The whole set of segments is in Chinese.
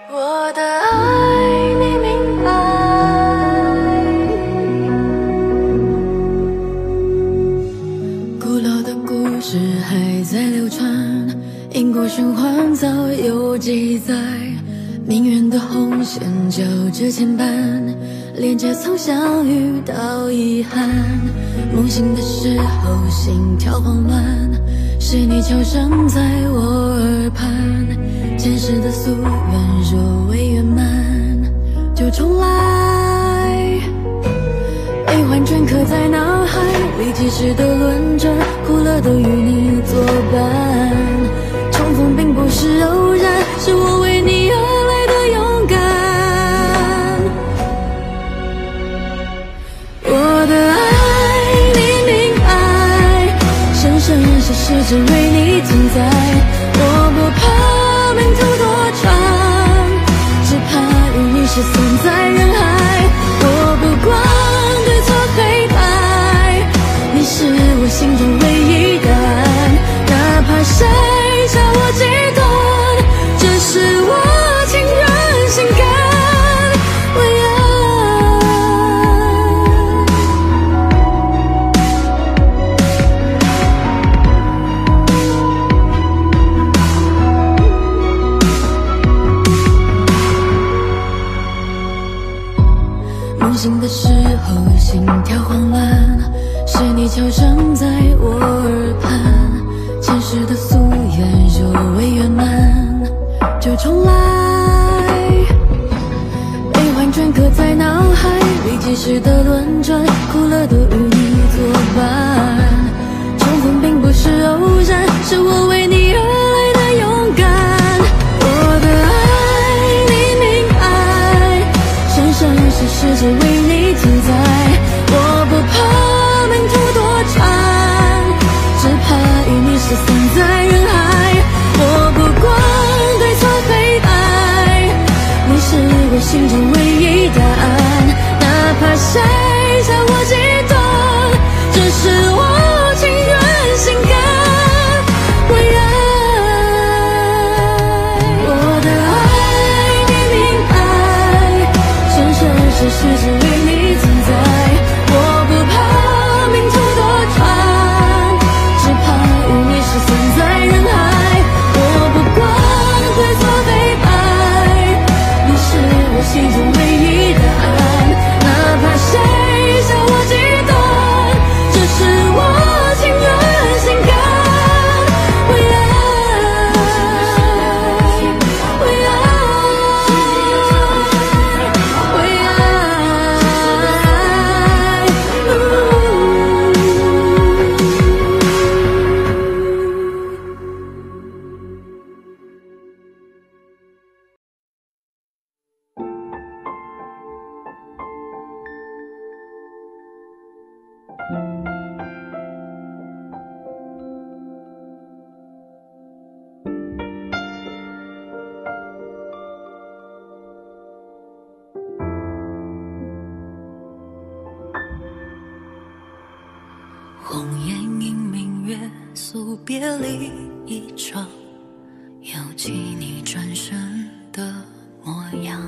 我的爱你明白，古老的故事还在流传，因果循环早有记载，命运的红线交织牵绊，连接从相遇到遗憾。梦醒的时候心跳慌乱，是你悄声在我耳畔，前世的夙愿若未圆满就重来。悲欢镌刻在脑海，历几世的轮转，苦乐都与你作伴。重逢并不是偶然，是我为你而来的勇敢。我的爱你明白，生生世世只为你存在。我不怕命途多舛，只怕与你失散在人海。我不管对错黑白，你是我心中唯一答案。哪怕谁叫我极端，这是我情愿心甘。梦醒的时候心跳慌乱，是你悄声在我耳畔，前世的夙愿若未圆满就重来。悲欢镌刻在脑海，历几世的轮转，苦乐都与你作伴。重逢并不是偶然，是我为你而来的勇敢。我的爱你明白，生生世世只为你存在。我不怕命途多舛，只怕与你失散在人海。我不管对错黑白，你是我心中唯一答案。哪怕谁叫我极端，这是我情愿心甘为爱。我的爱你明白，生生世世只为你存在。我不怕命途多舛，只怕与你失散在人海。我不管对错黑白，你是我心中唯一答案。哪怕谁叫我极端，这是我情愿心甘为爱，为爱，为红颜映明月，诉别离一场，犹记你转身的模样。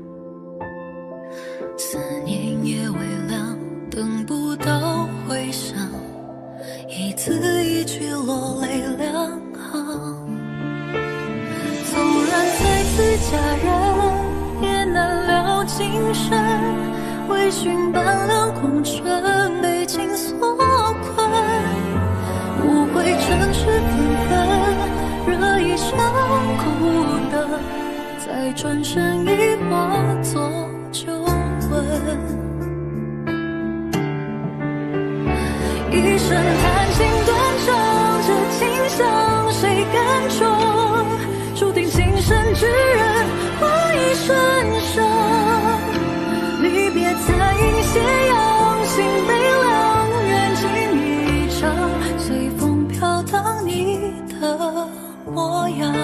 思念夜微凉，等不到回响，一字一句落泪两行。纵然再次佳人，也难了今生。微醺半两红尘，被情所困。无悔尘世纷纷，惹一场苦等，再转身已化作旧闻。一生叹情断肠，这情向谁甘衷？注定今生之人，花一瞬生。离别残影斜阳，心悲凉，缘尽一场，随风飘荡你的模样。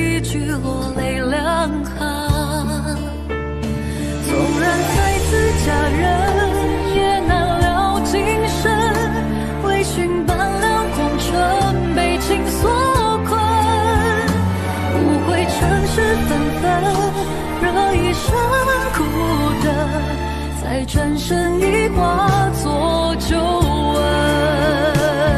一句落泪两行。纵然再次佳人，也难了今生。微醺半两红尘，被情所困。无悔尘世纷纷，惹一身苦等，才转身已化作旧闻。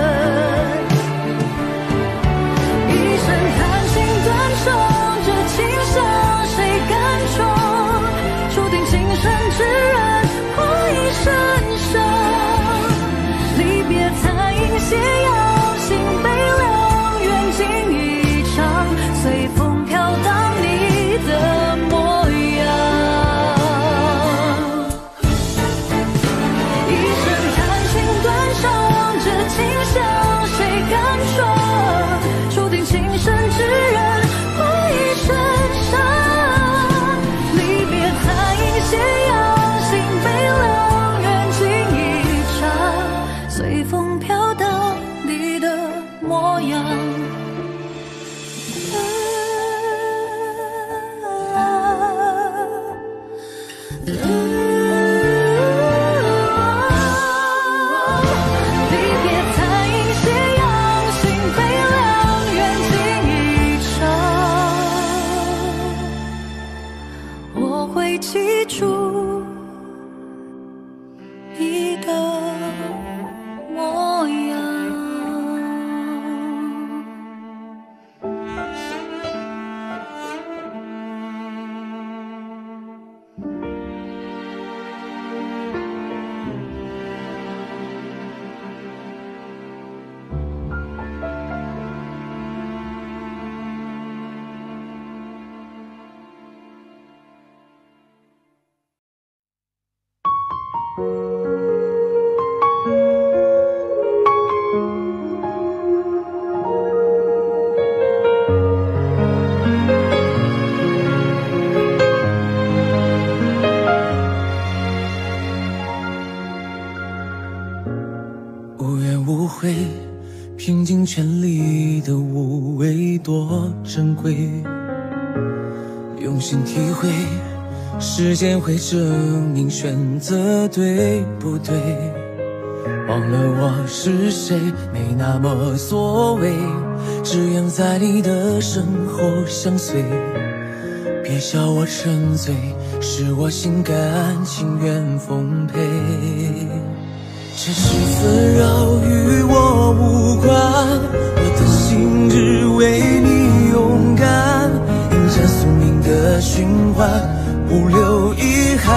之人过一生生，离别残影斜阳，心悲凉，缘尽一场，随风飘荡你的模样。一生谈情断肠，这情香谁敢闯？注定情深之人过一生伤，离别残影斜阳。随风飘荡你的模样。离别残影斜阳，心悲凉，缘尽一场。我会记住你的模样。 拼尽全力的无畏多珍贵，用心体会，时间会证明选择对不对。忘了我是谁，没那么所谓，只愿在你的身后相随。别笑我沉醉，是我心甘情愿奉陪。尘世纷扰与我无关，我的心只为你勇敢，迎战宿命的循环，不留遗憾。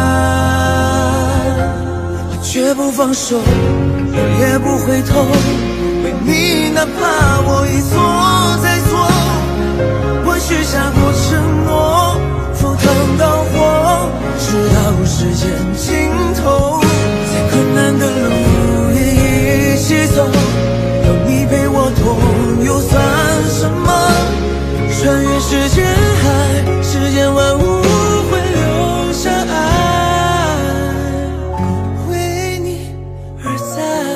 我绝不放手，我也不回头，为你哪怕我一错再错。我许下过承诺，赴汤蹈火，直到时间尽头。困难的路也一起走，有你陪我同又算什么？穿越时间海，世间万物会留下爱，为你而在。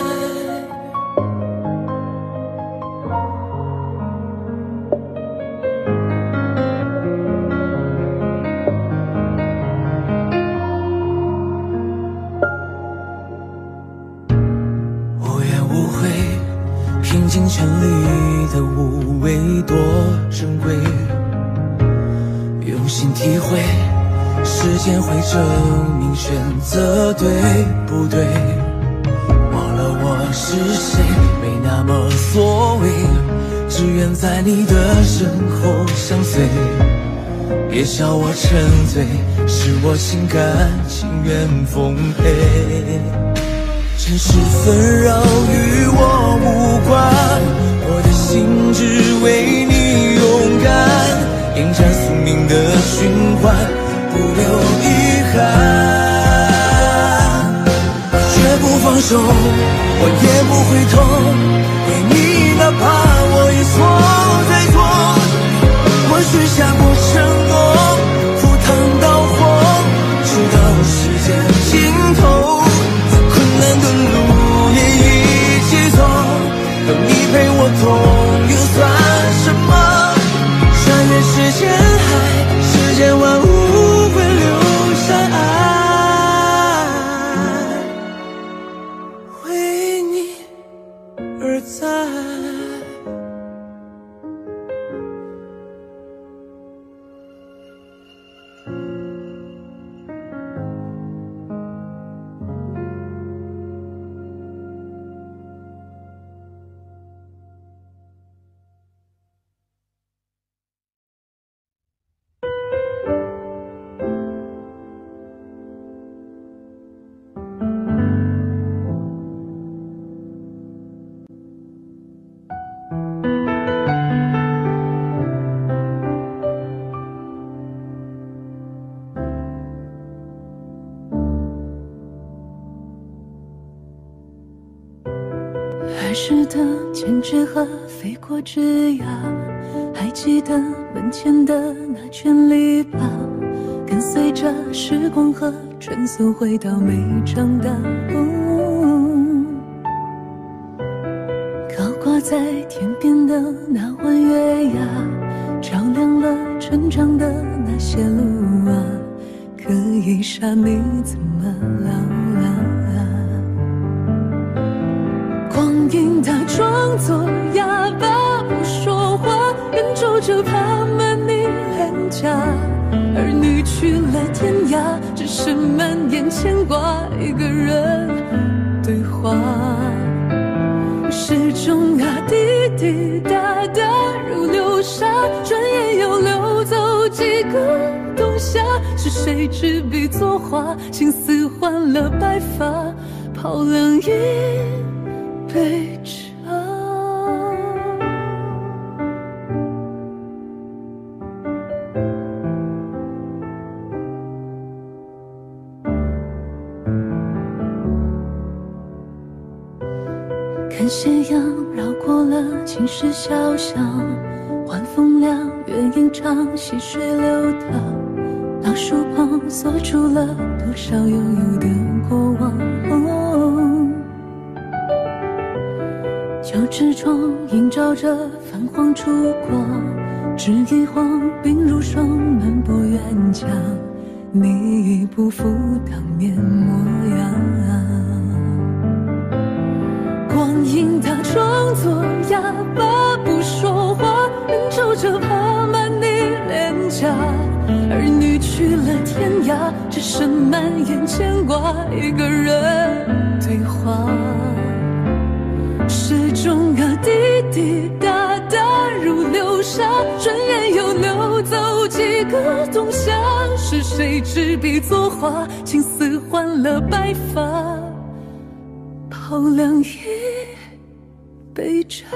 拼尽全力的无畏多珍贵，用心体会，时间会证明选择对不对。忘了我是谁，没那么所谓，只愿在你的身后相随。别笑我沉醉，是我心甘情愿奉陪。尘世纷扰与我无关，我的心只为你勇敢，迎战宿命的循环，不留遗憾。绝不放手，我也不回头，为你哪怕我一错再错。我许下过承诺，赴汤蹈火，直到时间尽头。难的路也一起走，有你陪我同又算什么？穿越间海，世间万物会留下爱，为你而在。 儿时的剪纸鹤飞过枝桠，还记得门前的那圈篱笆，跟随着时光和穿梭回到没长大。高挂在天边的那弯月牙，照亮了成长的那些路啊，可以傻你怎么老啊？光阴它装作哑巴不说话，人皱着爬满你脸颊，而你去了天涯，只剩满眼牵挂一个人对话。时钟啊滴滴答答如流沙，转眼又流走几个冬夏。是谁执笔作画，青丝换了白发，泡凉一杯茶。看斜阳绕过了青石小巷，晚风凉，月影长，细水流淌。老树旁锁住了多少悠悠的过往。旧纸窗映照着泛黄烛光，纸一晃，鬓如霜，漫过远江。你已不复当年模样。光阴它装作哑巴不说话，人皱着爬满你脸颊，而你去了天涯，只剩满眼牵挂一个人对话。时钟啊滴滴答答如流沙，转眼又流走几个冬夏。是谁执笔作画，青丝换了白发，泡凉一杯茶。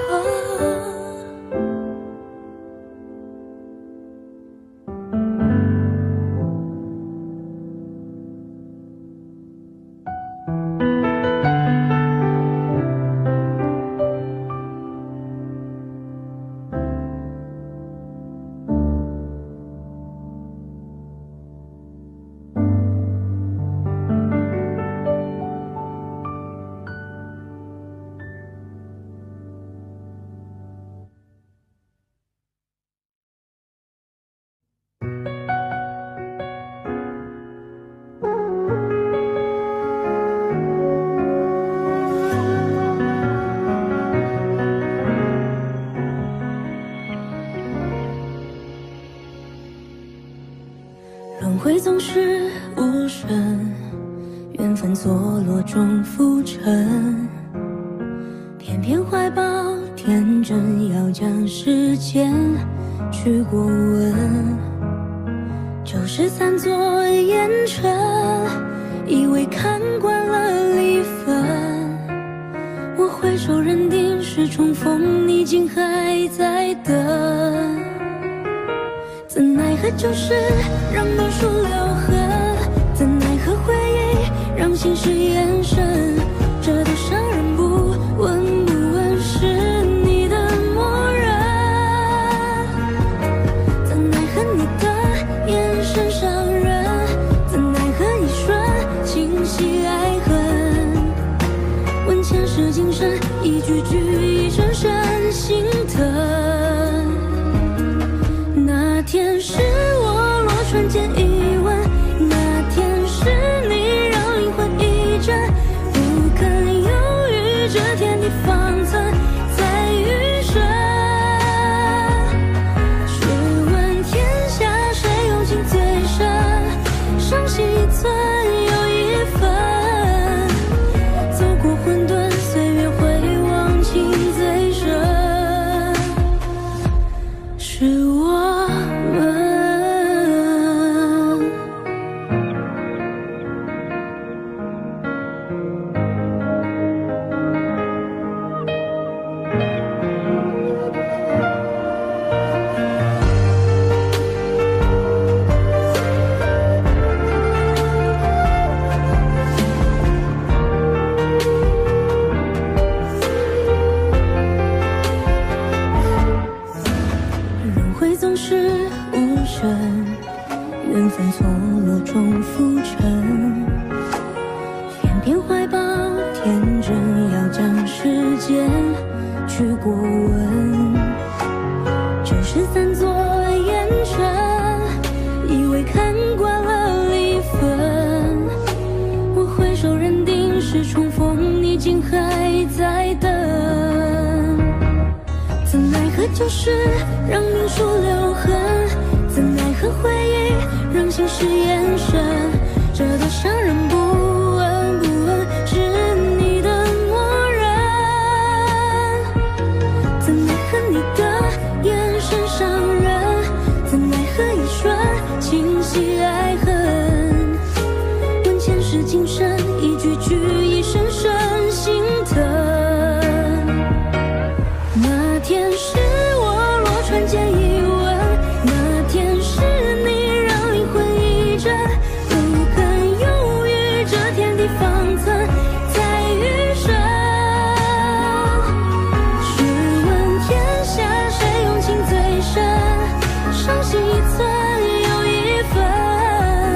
轮回总是无声，缘分错落中浮沉，偏偏怀抱天真，要将时间去过问。93座烟尘，以为看惯了离分，我挥手认定是重逢，你竟还在等。怎奈何旧事让路数留痕，怎奈何回忆让心事延伸，这都伤人不问不问是你的默认。怎奈何你的眼神伤人，怎奈何一瞬清晰爱恨，问前世今生，一句句一声声心疼。那那天是我落船前一吻，那天是你让灵魂一震，不肯犹豫，这天地方寸在余生。试问天下谁用情最深？伤心一寸又一分，走过混沌岁月，回望情最深，是我们。轮回总是无声，缘分错落中浮沉，偏偏怀抱天真，要将时间去过问。这13座烟尘，以为看惯了离分，我回首认定是重逢，你竟还在等。怎奈何旧事让命数留痕，怎奈何回忆让心事延伸，这多伤人不问不问，是你的默认。怎奈何你的眼神伤人，怎奈何一瞬清晰爱恨，问前世今生，一句句一声声心疼。那天是我落船前一吻，那天是你让灵魂一震，不肯犹豫，这天地方寸在余生。试问天下谁用情最深？伤心一寸又一分，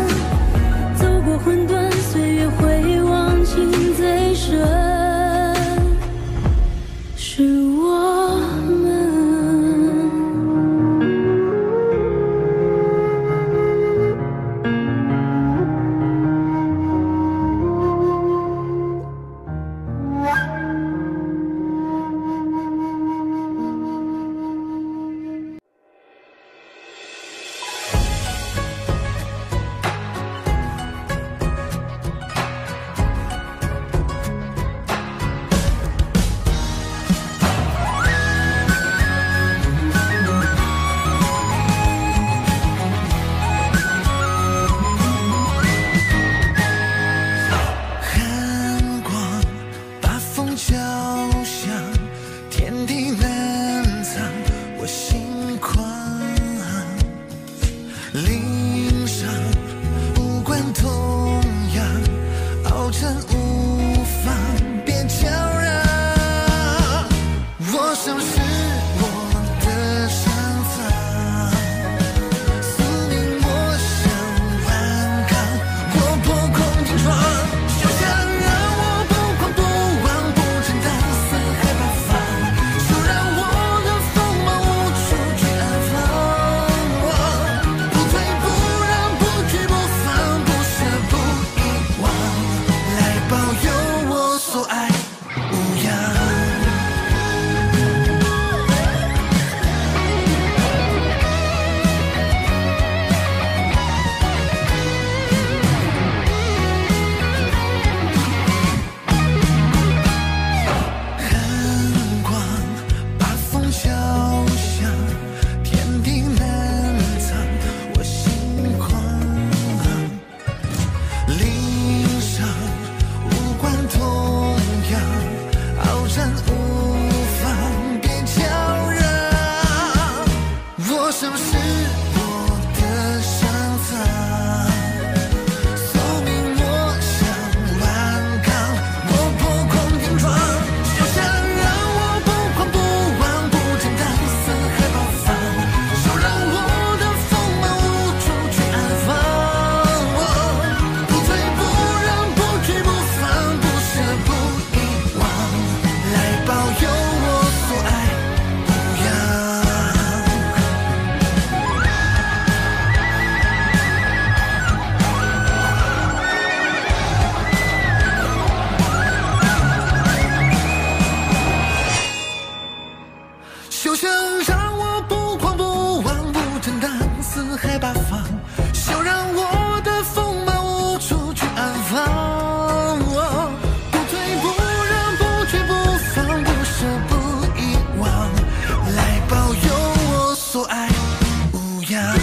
四海八方，休让我的锋芒无处去安放。不退不让，不绝不放，不舍不遗忘，来保佑我所爱无恙。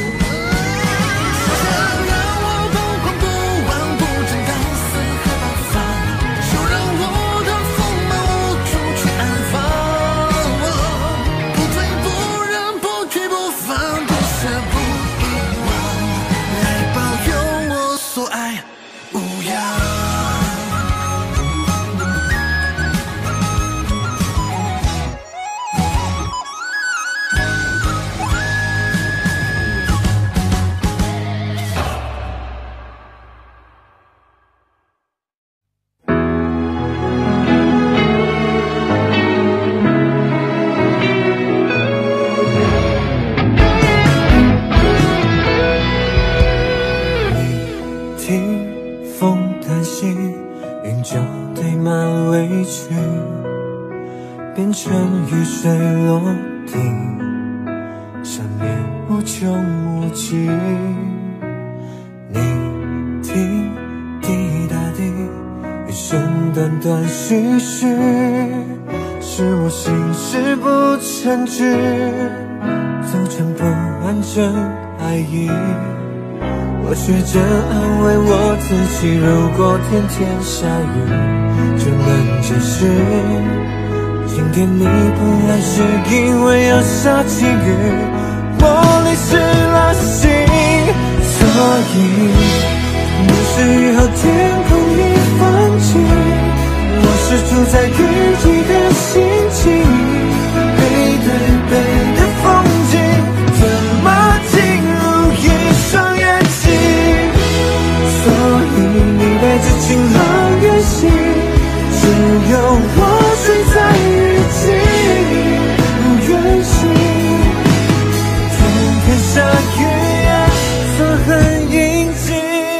变成雨水落定，想念无穷无尽。你听，滴答滴，一生短短续续，是我心事不成句，组成不完整爱意。我学着安慰我自己，如果天天下雨，就能解释今天你不来是因为要下起雨，我淋湿了心，所以你是雨后天空一方景，我是住在雨季的心情，背对背的风景，怎么进入一双眼睛？所以你带着晴朗远行，只有我睡在雨季，不愿醒。天天下雨夜色很阴静。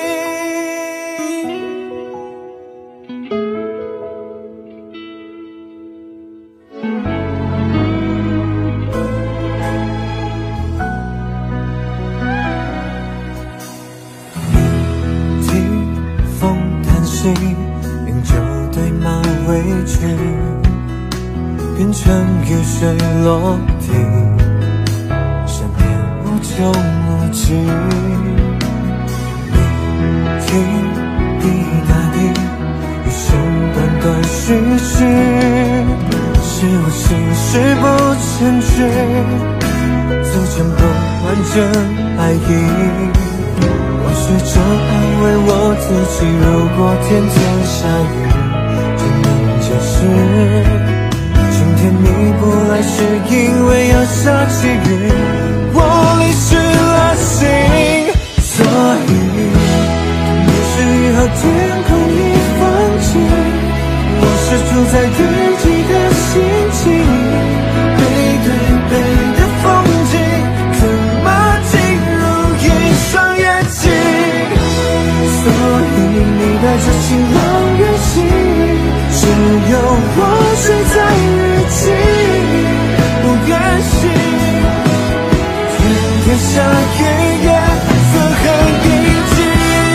你听风叹息，饮酒对马委屈，变成雨水落地，想念无穷无尽。你听滴答滴，一生短短续续，是我心事不成句，组成不完整爱意。我学着安慰我自己，如果天天下雨，就能解释今天你不来是因为要下起雨，我淋湿了心，所以你是雨后天空一方景，我是住在雨季的心情，背对背的风景，怎么进入一双眼睛？所以你带着晴朗远行，只有我睡在雨季，不愿醒。天天下雨夜色很阴静。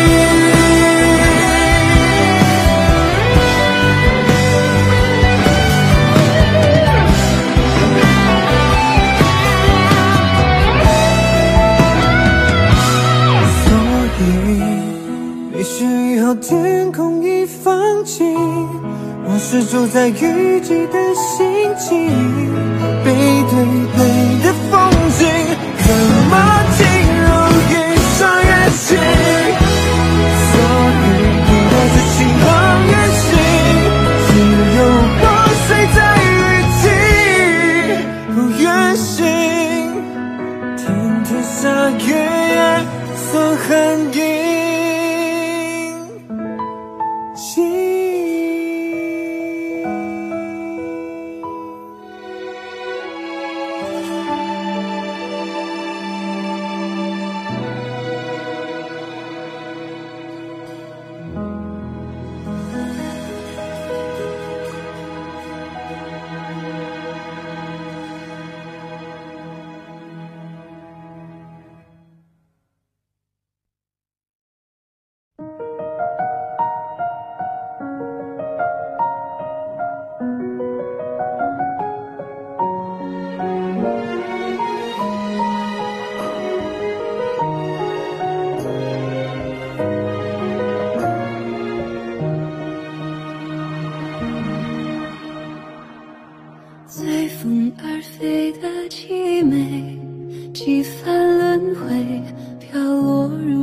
所以你是雨后天空一方景，我是住在雨季的心情，背对背的风景，怎么进入一双眼睛？所以你带着晴朗远行，只有我睡在雨季，不愿醒。天天下雨夜色很阴静。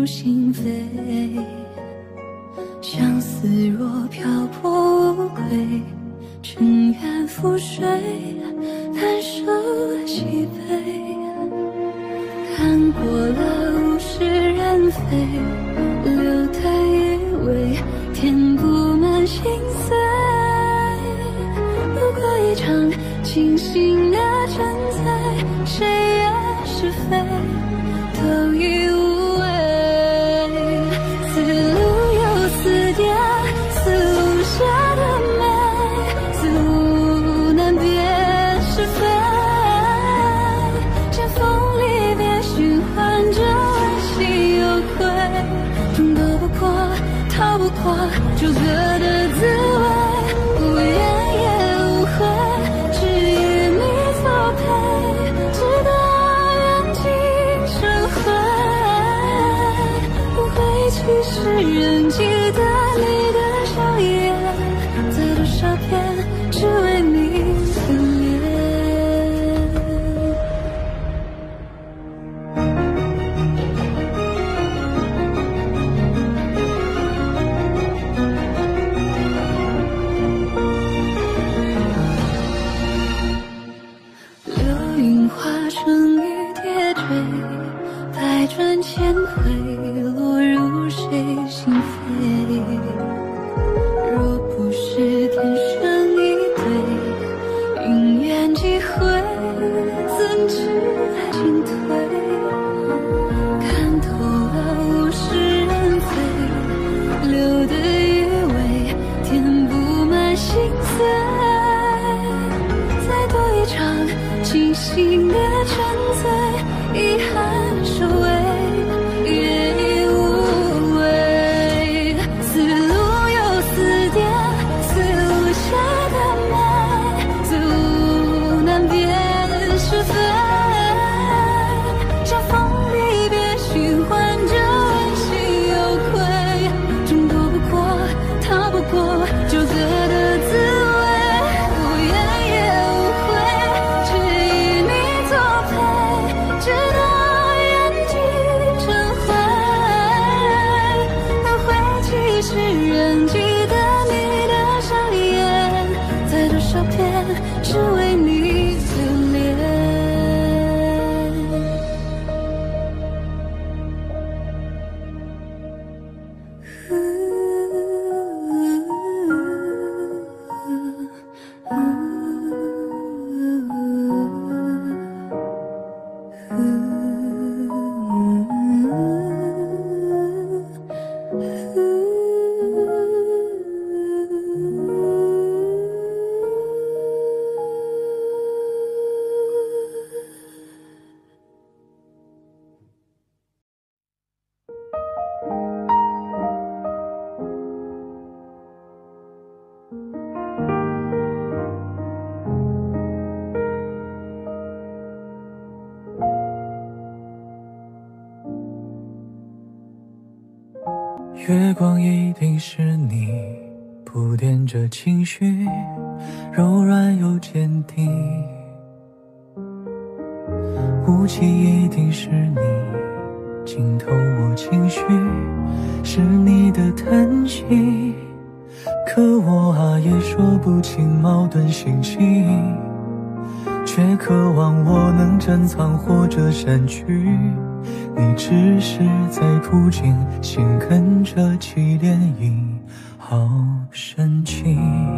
心扉。相思若漂泊无归，尘缘覆水，弹手西北。看过了物是人非，留的余味填不满心碎。不过一场清醒的沉醉，谁也是非都已无味。丝路有丝点，似无暇的美，似无难辨是非。剑锋离别循环着问心有愧，终躲不过逃不过纠葛的滋味。无言也无悔，只与你作陪，直到缘尽成灰。不会去世人记得你的笑颜，在多少遍只为你留恋。流云化成雨叠坠，百转千回，落入谁心扉？若不是天生一对，因缘际会，怎知进退？看透了物是人非，留的余味填不满心碎。再多一场清醒的沉醉，遗憾收尾，也已无味。丝路有丝点，似无暇的美，似无难辨是非。相逢离别循环着问心有愧，终躲不过逃不过纠葛的滋味。无言也无悔，只与你作陪，直到缘尽成灰。轮回几世人记得你的笑颜，在多少遍只为你留恋。 月光一定是你铺垫着情绪，柔软又坚定。雾气一定是你浸透我情绪，是你的叹息。可我啊也说不清矛盾心情，却渴望我能珍藏或者删去。你只是在途经，心跟着起涟漪，好深情。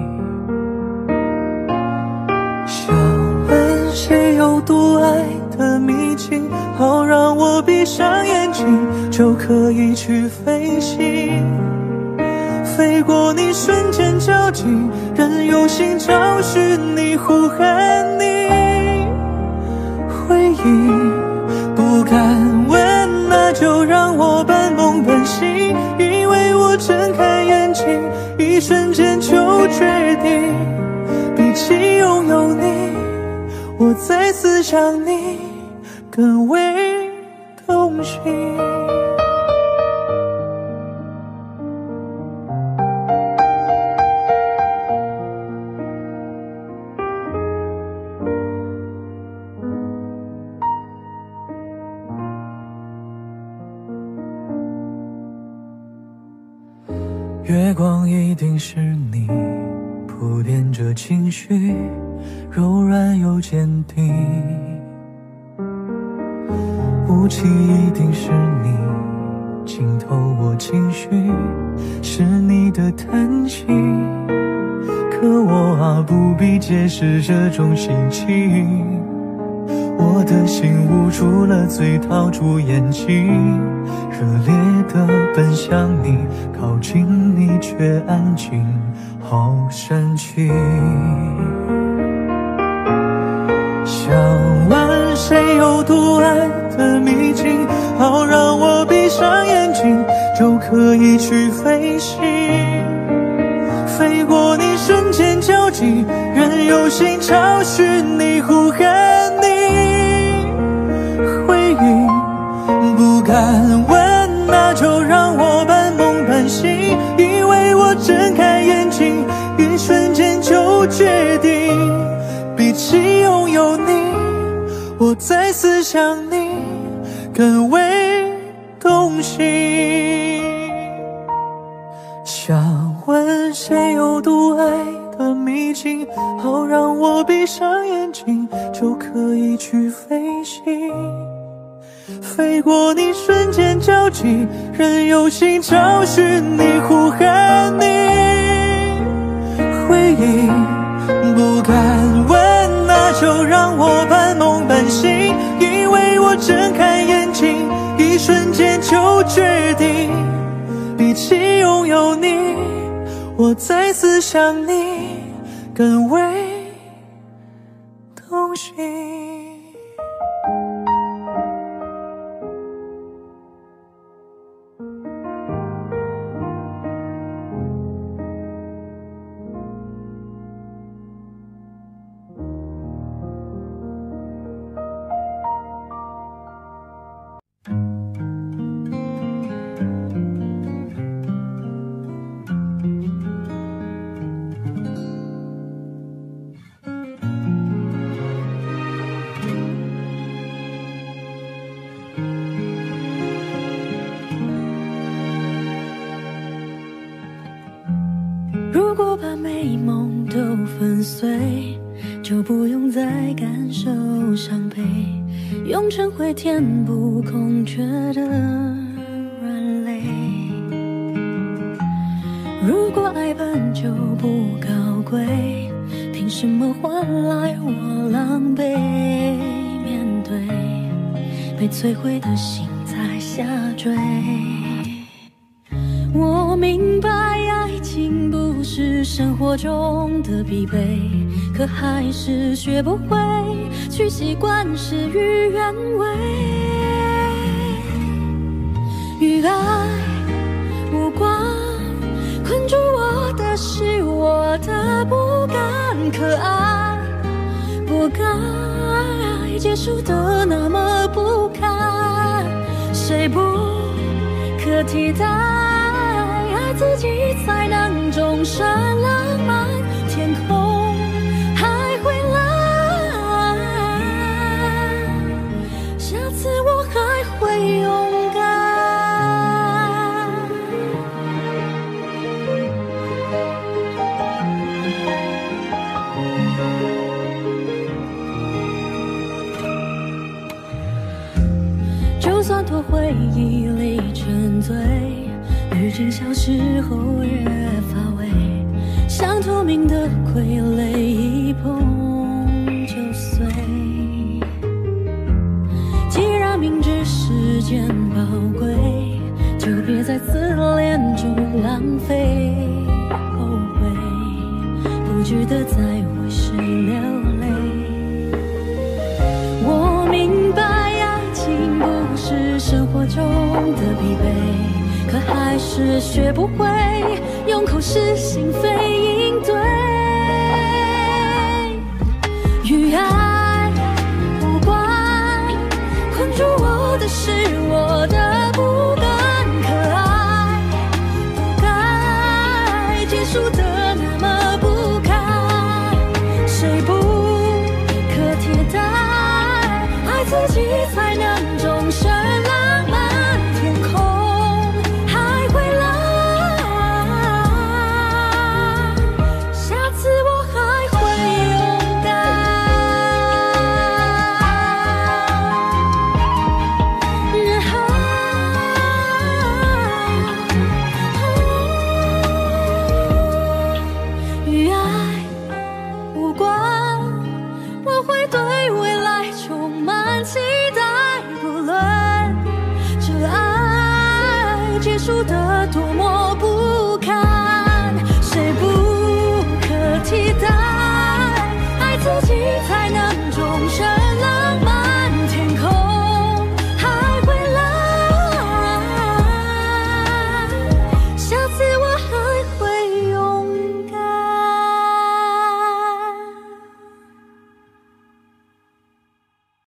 想问谁有独爱的秘境，好让我闭上眼睛就可以去飞行，飞过你瞬间交集，任由心找寻你呼喊你。回忆不敢问，那就让我半梦半醒，因为我睁开眼睛，一瞬间就决定，比起拥有你，我再次想你更为痛心。 月光一定是你铺垫着情绪，柔软又坚定。雾气一定是你浸透我情绪，是你的叹息。可我啊，不必解释这种心情。我的心捂住了嘴，套住眼睛，热烈地奔向你，靠近你却安静，好神奇。想问谁有独爱的秘境，好让我闭上眼睛就可以去飞行，飞过你瞬间交集，任由心潮寻你，呼喊你回应。不敢问，那就让我半梦半醒，因为我睁开眼睛，一瞬间就决定，比起拥有你，我再次想你更为动心。想问谁有独爱的秘境，好让我闭上眼睛就可以去飞行，飞过你瞬间交集，任由心潮寻你，呼喊你回应。不敢问，那就让我半梦半醒，因为我睁开眼睛，一瞬间就决定，比起拥有你，我再次想你更为动心。 如果把美梦都粉碎，就不用再感受伤悲，用尘灰填补空缺的软肋。如果爱本就不高贵，凭什么换来我狼狈面对被摧毁的心在下坠？我明白爱情不是生活中的必备，可还是学不会去习惯事与愿违。与爱无关，困住我的是我的不甘，可爱不该结束的那么不堪，谁不可替代？爱自己才能终身浪漫，天空还会蓝，下次我还会勇敢。就算拖回忆里沉醉，滤镜消失后越发微，像透明的傀儡，一碰就碎。既然明知时间宝贵，就别在自恋中浪费。后悔不值得再为谁流泪。我明白爱情不是生活中的必备，可还是学不会用口是心非应对。与爱无关，困住我的是我的不甘，可爱不该结束的那么不堪，谁不可替代？爱自己才能终身浪漫，天空还会蓝， 结束的多么不